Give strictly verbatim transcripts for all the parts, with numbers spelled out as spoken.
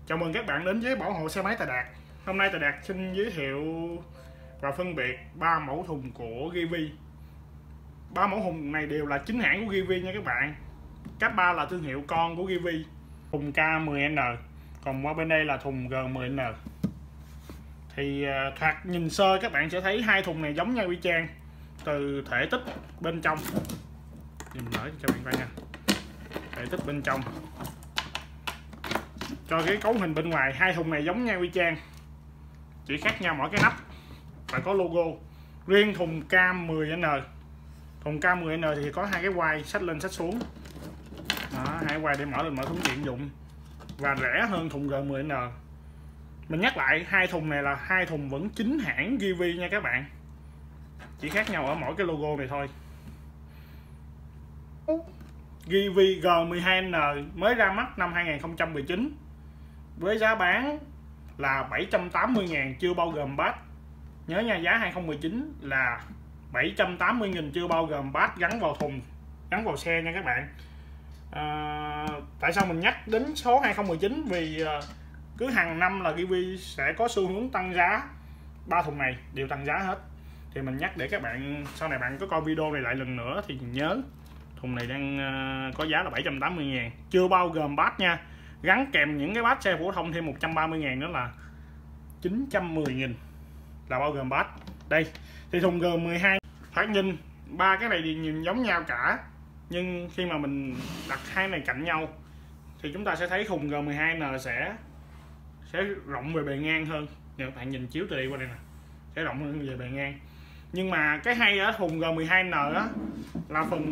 Chào mừng các bạn đến với Bảo Hộ Xe Máy Tài Đạt. Hôm nay Tài Đạt xin giới thiệu và phân biệt ba mẫu thùng của Givi. Ba mẫu thùng này đều là chính hãng của Givi nha các bạn. Cấp ba là thương hiệu con của Givi, thùng K mười N, còn qua bên đây là thùng G mười N. Thì thoạt nhìn sơ các bạn sẽ thấy hai thùng này giống nhau y chang từ thể tích bên trong. Mình mở cho các bạn coi nha. Thể tích bên trong cho cái cấu hình bên ngoài, hai thùng này giống nhau y chang, chỉ khác nhau mỗi cái nắp và có logo. Riêng thùng K mười N, thùng K mười N thì có hai cái quai xách lên xách xuống. Đó, hai quai để mở lên mở thúng tiện dụng và rẻ hơn thùng G mười N. Mình nhắc lại, hai thùng này là hai thùng vẫn chính hãng Givi nha các bạn, chỉ khác nhau ở mỗi cái logo này thôi. Givi G mười hai N mới ra mắt năm hai nghìn không trăm mười chín với giá bán là bảy trăm tám mươi ngàn chưa bao gồm bát. Nhớ nha, giá hai không một chín là bảy trăm tám mươi nghìn chưa bao gồm bát gắn vào thùng, gắn vào xe nha các bạn. à, Tại sao mình nhắc đến số hai không một chín? Vì cứ hàng năm là Givi sẽ có xu hướng tăng giá, ba thùng này đều tăng giá hết. Thì mình nhắc để các bạn sau này bạn có coi video này lại lần nữa thì nhớ thùng này đang có giá là bảy trăm tám mươi ngàn chưa bao gồm bát nha. Gắn kèm những cái bát xe phổ thông thêm một trăm ba mươi ngàn nữa là chín trăm mười nghìn là bao gồm bát. Đây thì thùng G mười hai, thoạt nhìn ba cái này thì nhìn giống nhau cả, nhưng khi mà mình đặt hai này cạnh nhau thì chúng ta sẽ thấy thùng G mười hai N sẽ sẽ rộng về bề ngang hơn. Nếu bạn nhìn chiếu từ đây qua đây nè, sẽ rộng hơn về bề ngang. Nhưng mà cái hay ở thùng G mười hai N đó là phần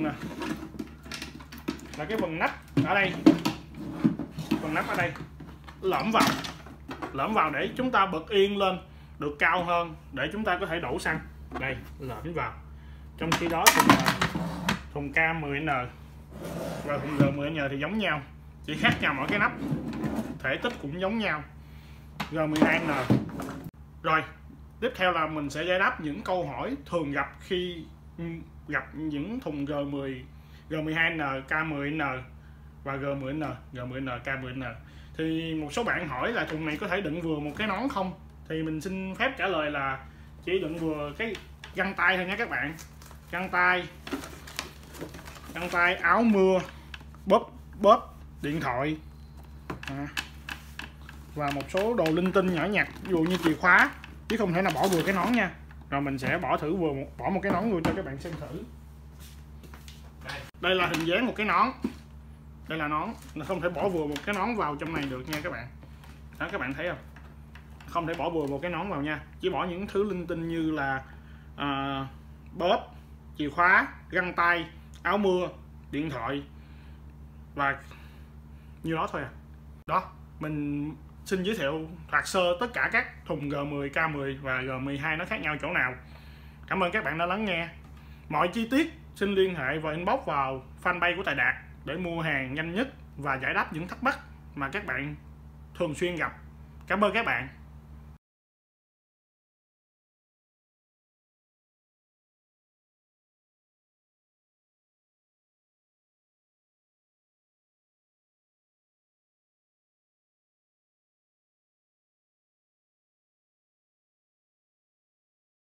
là cái phần nắp ở đây, phần nắp ở đây lõm vào lõm vào để chúng ta bật yên lên được cao hơn, để chúng ta có thể đổ xăng. Đây, lõm vào. Trong khi đó thùng, thùng K mười N và thùng G mười N thì giống nhau, chỉ khác nhau mỗi cái nắp, thể tích cũng giống nhau. G mười hai N. Rồi tiếp theo là mình sẽ giải đáp những câu hỏi thường gặp khi gặp những thùng G mười, G mười hai N, K mười N và G mười N, G mười N, K mười N. Thì một số bạn hỏi là thùng này có thể đựng vừa một cái nón không? Thì mình xin phép trả lời là chỉ đựng vừa cái găng tay thôi nha các bạn. Găng tay, găng tay, áo mưa, bóp bóp, điện thoại à, và một số đồ linh tinh nhỏ nhặt, ví dụ như chìa khóa, chứ không thể nào bỏ vừa cái nón nha. Rồi mình sẽ bỏ thử vừa một, bỏ một cái nón luôn cho các bạn xem thử. Đây, đây là hình dáng một cái nón. Đây là nón, nó không thể bỏ vừa một cái nón vào trong này được nha các bạn. Đó, các bạn thấy không? Không thể bỏ vừa một cái nón vào nha. Chỉ bỏ những thứ linh tinh như là uh, bóp, chìa khóa, găng tay, áo mưa, điện thoại và như đó thôi à. Đó, mình xin giới thiệu thoạt sơ tất cả các thùng G mười, K mười và G mười hai nó khác nhau chỗ nào. Cảm ơn các bạn đã lắng nghe. Mọi chi tiết xin liên hệ và inbox vào fanpage của Tài Đạt để mua hàng nhanh nhất và giải đáp những thắc mắc mà các bạn thường xuyên gặp. Cảm ơn các bạn.